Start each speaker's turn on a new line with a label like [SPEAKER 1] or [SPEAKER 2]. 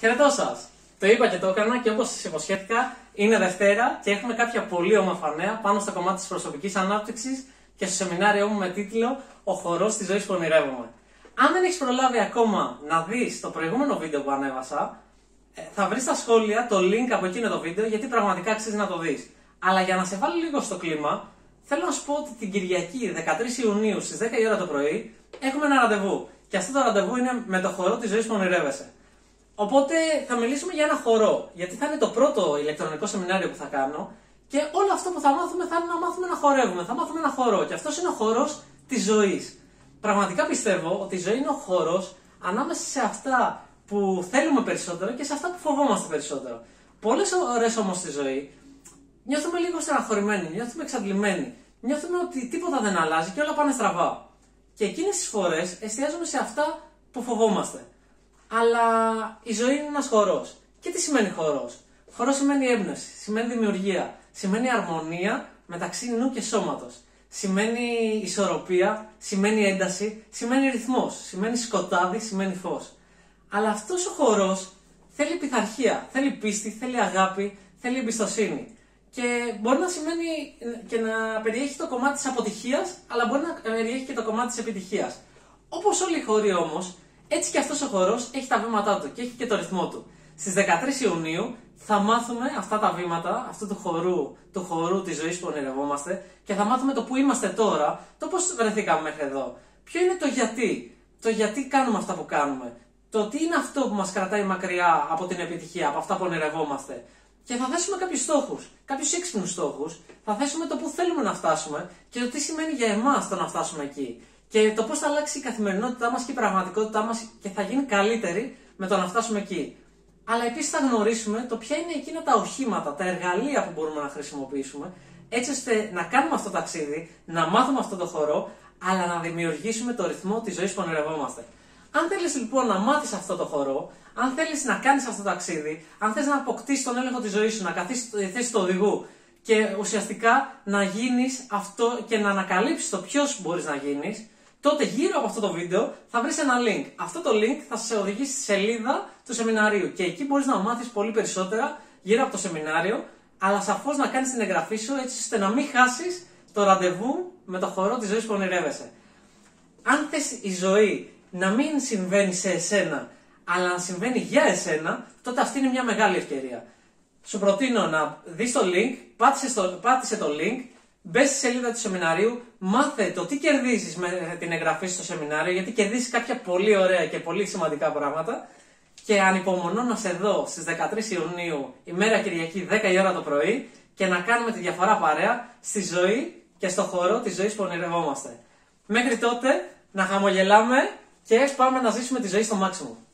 [SPEAKER 1] Χαιρετώ σας! Το είπα και το έκανα και όπως σας υποσχέθηκα, είναι Δευτέρα και έχουμε κάποια πολύ όμορφα νέα πάνω στο κομμάτι της προσωπικής ανάπτυξης και στο σεμινάριό μου με τίτλο «Ο χορός της ζωής που ονειρεύομαι». Αν δεν έχεις προλάβει ακόμα να δεις το προηγούμενο βίντεο που ανέβασα, θα βρεις στα σχόλια το link από εκείνο το βίντεο γιατί πραγματικά αξίζει να το δεις. Αλλά για να σε βάλω λίγο στο κλίμα, θέλω να σου πω ότι την Κυριακή 13 Ιουνίου στις 10 η ώρα το πρωί έχουμε ένα ραντεβού. Και αυτό το ραντεβού είναι με το χορό της ζωής που ονειρεύεσαι. Οπότε θα μιλήσουμε για ένα χορό, γιατί θα είναι το πρώτο ηλεκτρονικό σεμινάριο που θα κάνω και όλο αυτό που θα μάθουμε θα είναι να μάθουμε να χορεύουμε, θα μάθουμε ένα χορό και αυτός είναι ο χορός της ζωής. Πραγματικά πιστεύω ότι η ζωή είναι ο χορός ανάμεσα σε αυτά που θέλουμε περισσότερο και σε αυτά που φοβόμαστε περισσότερο. Πολλές ώρες όμως στη ζωή νιώθουμε λίγο στεναχωρημένοι, νιώθουμε εξαντλημένοι, νιώθουμε ότι τίποτα δεν αλλάζει και όλα πάνε στραβά. Και εκείνες τις φορές εστιάζουμε σε αυτά που φοβόμαστε. Αλλά η ζωή είναι ένας χορός. Και τι σημαίνει χορός? Χορός σημαίνει έμπνευση, σημαίνει δημιουργία, σημαίνει αρμονία μεταξύ νου και σώματος. Σημαίνει ισορροπία, σημαίνει ένταση, σημαίνει ρυθμός, σημαίνει σκοτάδι, σημαίνει φως. Αλλά αυτός ο χορός θέλει πειθαρχία, θέλει πίστη, θέλει αγάπη, θέλει εμπιστοσύνη. Και μπορεί να σημαίνει και να περιέχει το κομμάτι της αποτυχίας, αλλά μπορεί να περιέχει και το κομμάτι της επιτυχίας. Όπως όλοι οι χοροί όμως, έτσι και αυτός ο χορός έχει τα βήματά του και έχει και το ρυθμό του. Στις 13 Ιουνίου θα μάθουμε αυτά τα βήματα, αυτού του χορού της ζωής που ονειρευόμαστε και θα μάθουμε το που είμαστε τώρα, το πώς βρεθήκαμε μέχρι εδώ. Ποιο είναι το γιατί κάνουμε αυτά που κάνουμε, το τι είναι αυτό που μας κρατάει μακριά από την επιτυχία, από αυτά που ονειρευόμαστε. Και θα θέσουμε κάποιους στόχους, κάποιους έξυπνους στόχους, θα θέσουμε το που θέλουμε να φτάσουμε και το τι σημαίνει για εμάς το να φτάσουμε εκεί. Και το πώς θα αλλάξει η καθημερινότητά μας και η πραγματικότητά μας και θα γίνει καλύτερη με το να φτάσουμε εκεί. Αλλά επίσης θα γνωρίσουμε το ποια είναι εκείνα τα οχήματα, τα εργαλεία που μπορούμε να χρησιμοποιήσουμε, έτσι ώστε να κάνουμε αυτό το ταξίδι, να μάθουμε αυτό το χορό, αλλά να δημιουργήσουμε το ρυθμό της ζωής που ονειρευόμαστε. Αν θέλεις λοιπόν να μάθεις αυτό το χορό, αν θέλεις να κάνεις αυτό το ταξίδι, αν θες να αποκτήσεις τον έλεγχο της ζωής σου, να καθίσεις στη θέση του οδηγού και ουσιαστικά να γίνεις αυτό και να ανακαλύψεις το ποιος μπορείς να γίνεις, τότε γύρω από αυτό το βίντεο θα βρεις ένα link. Αυτό το link θα σε οδηγήσει στη σελίδα του σεμιναρίου και εκεί μπορείς να μάθεις πολύ περισσότερα γύρω από το σεμινάριο, αλλά σαφώς να κάνεις την εγγραφή σου έτσι ώστε να μην χάσεις το ραντεβού με το χορό της ζωής που ονειρεύεσαι. Αν θες η ζωή να μην συμβαίνει σε εσένα, αλλά να συμβαίνει για εσένα, τότε αυτή είναι μια μεγάλη ευκαιρία. Σου προτείνω να δεις το link, πάτησε το link, μπες στη σελίδα του σεμιναρίου, μάθε το τι κερδίζεις με την εγγραφή στο σεμινάριο, γιατί κερδίζεις κάποια πολύ ωραία και πολύ σημαντικά πράγματα. Και ανυπομονώ να σε δω στις 13 Ιουνίου, ημέρα Κυριακή, 10 η ώρα το πρωί, και να κάνουμε τη διαφορά παρέα στη ζωή και στο χορό της ζωής που ονειρευόμαστε. Μέχρι τότε, να χαμογελάμε και πάμε να ζήσουμε τη ζωή στο maximum.